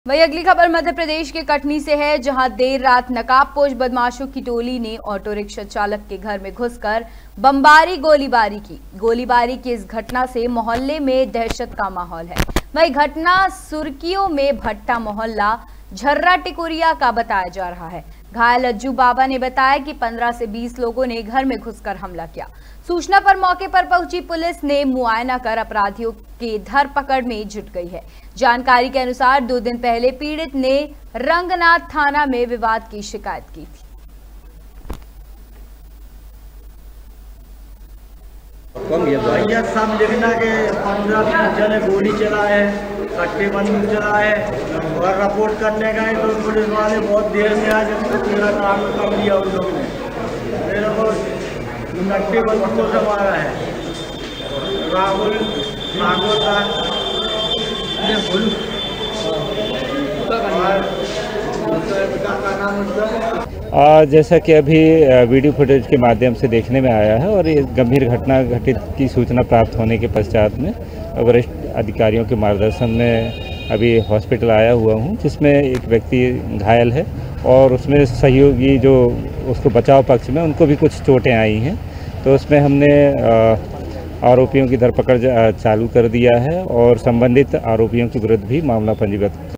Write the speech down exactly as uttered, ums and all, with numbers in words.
वही अगली खबर मध्य प्रदेश के कटनी से है, जहां देर रात नकाबपोश बदमाशों की टोली ने ऑटो रिक्शा चालक के घर में घुसकर बमबारी गोलीबारी की। गोलीबारी की इस घटना से मोहल्ले में दहशत का माहौल है। वही घटना सुर्खियों में भट्टा मोहल्ला झर्रा टिकुरिया का बताया जा रहा है। घायल अज्जू बाबा ने बताया कि पंद्रह से बीस लोगों ने घर में घुसकर हमला किया। सूचना पर मौके पर पहुंची पुलिस ने मुआयना कर अपराधियों की धरपकड़ में जुट गई है। जानकारी के अनुसार दो दिन पहले पीड़ित ने रंगनाथ थाना में विवाद की शिकायत की थी। भैया सब लिखना के पंद्रह जने गोली चलाए, कट्टे बंदूक चलाए और रिपोर्ट करने गए तो पुलिस वाले बहुत देर में आज मेरा काम कर दिया उन लोगों ने। मेरे को कट्टे बंदूक से मारा है। राहुल राघव आ, जैसा कि अभी वीडियो फुटेज के माध्यम से देखने में आया है और ये गंभीर घटना घटित की सूचना प्राप्त होने के पश्चात में वरिष्ठ अधिकारियों के मार्गदर्शन में अभी हॉस्पिटल आया हुआ हूं, जिसमें एक व्यक्ति घायल है और उसमें सहयोगी जो उसको बचाव पक्ष में उनको भी कुछ चोटें आई हैं। तो उसमें हमने आरोपियों की धरपकड़ चालू कर दिया है और संबंधित आरोपियों के विरुद्ध भी मामला पंजीबद्ध